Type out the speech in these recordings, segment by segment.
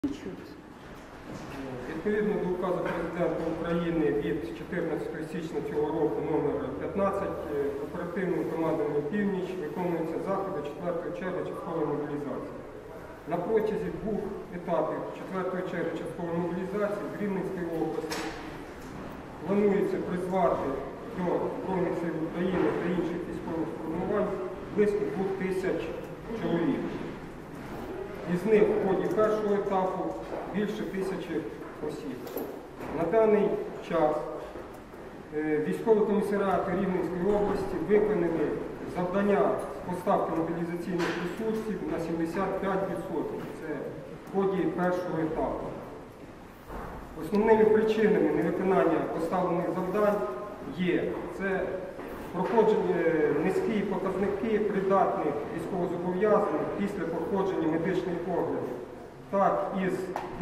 Відповідно до указу Президента України від 14 січня цього року номер 15 оперативним командуванням «Північ» виконуються заходи 4-ї черги часткової мобілізації. На протязі двох етапів 4-ї черги часткової мобілізації в Рівненській області планується призвати до Збройних сил України та інших військових формувань близько 2000 чоловік. Із них в ході першого етапу більше 1000 осіб. На даний час військові комісаріати Рівненської області виконали завдання з поставки мобілізаційних ресурсів на 75%. Це в ході першого етапу. Основними причинами невиконання поставлених завдань є це проходження низькі показники придатних військовозобов'язаних після проходження медичних оглядів. Так, із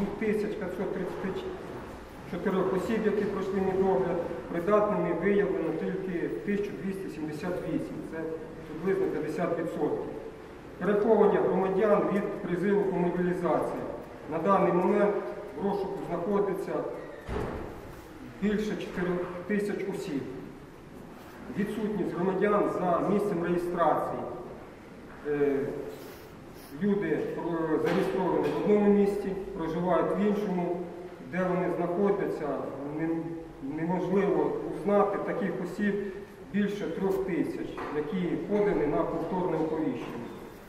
2534 осіб, які пройшли медогляд, придатними виявлено тільки 1278, це приблизно 50%. Переховування громадян від призиву по мобілізації. На даний момент в розшуку знаходиться більше 4000 осіб. Відсутність громадян за місцем реєстрації. Люди зареєстровані в одному місці, проживають в іншому, де вони знаходяться, неможливо узнати таких осіб більше 3000, які подані на повторне оповіщення.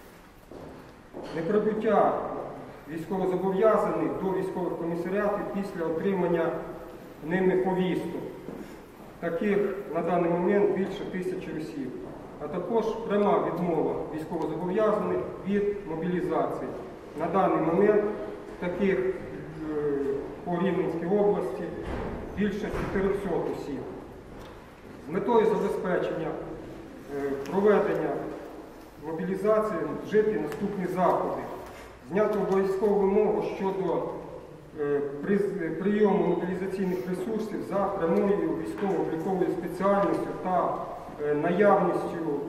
Неприбуття військовозобов'язаних до військових комісаріатів після отримання ними повісток. Таких на даний момент більше 1000 осіб. А також пряма відмова військовозобов'язаних від мобілізації. На даний момент таких по Рівненській області більше 400 осіб. З метою забезпечення проведення мобілізації вжиті наступні заходи. Зняти обов'язкову вимогу щодо прийому мобілізаційних ресурсів за прямою військово-обліковою спеціальністю та наявністю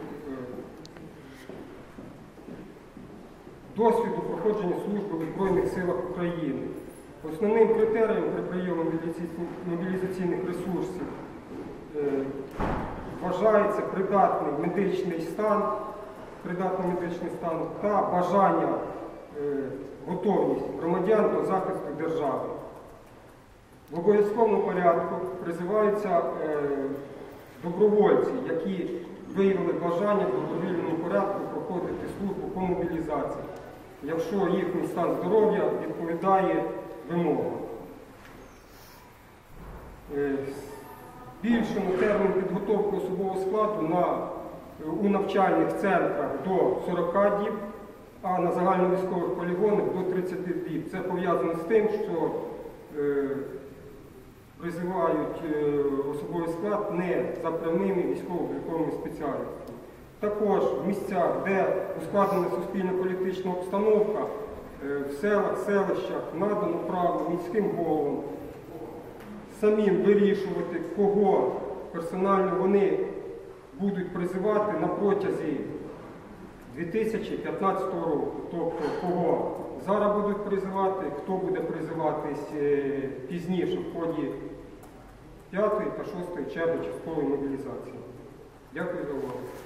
досвіду проходження служби в Збройних силах України. Основним критерієм при прийомі мобілізаційних ресурсів вважається придатний медичний стан та бажання, готовність громадян до захисту держави. В обов'язковому порядку призиваються добровольці, які виявили бажання в добровільному порядку проходити службу по мобілізації, якщо їхній стан здоров'я відповідає вимогам. Збільшено термін підготовки особового складу у навчальних центрах до 40 діб, а на загальновійськових полігонах до 30 діб. Це пов'язано з тим, що призивають особовий склад не за прямими військово-обліковими спеціальностями. Також в місцях, де ускладнена суспільно-політична обстановка, в селах, селищах надано право міським головам самим вирішувати, кого персонально вони будуть призивати на протязі 2015 року. Тобто, кого зараз будуть призивати, хто буде призиватись пізніше в ході 5-ї та 6-ї черги часткової мобілізації. Дякую за увагу.